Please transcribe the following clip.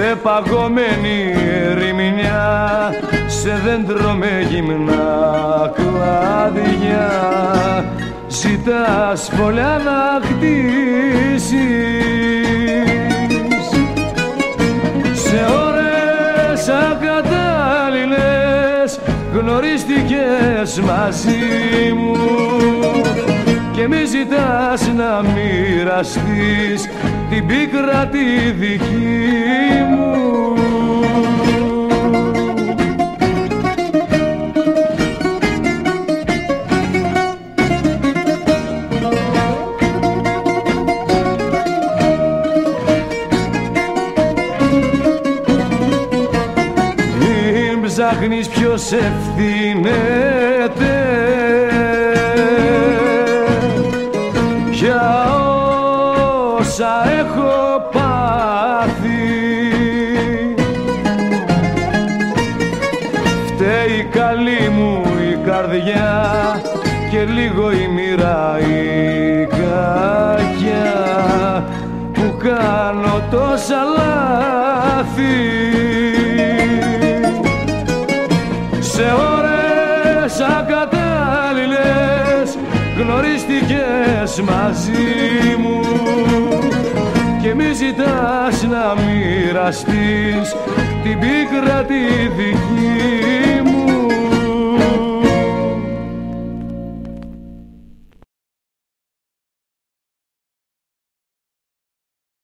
σε παγωμένη ερημινιά, σε δέντρο με γυμνά κλάδια, ζητάς φωλιά να χτίσεις. Σε ώρες ακατάλληλες γνωρίστηκες μαζί μου και μη ζητάς να μοιραστείς την πίκρα τη δική μου. Μην ψάχνεις ποιος ευθύνεται για όσα έχω πάθει. Φταίει η καλή μου η καρδιά και λίγο η μοίρα η κακιά που κάνω τόσα λάθη. Σε ώρες ακατάλληλες γνωρίστηκες μαζί μου και μη ζητάς να μοιραστείς την πίκρα τη δική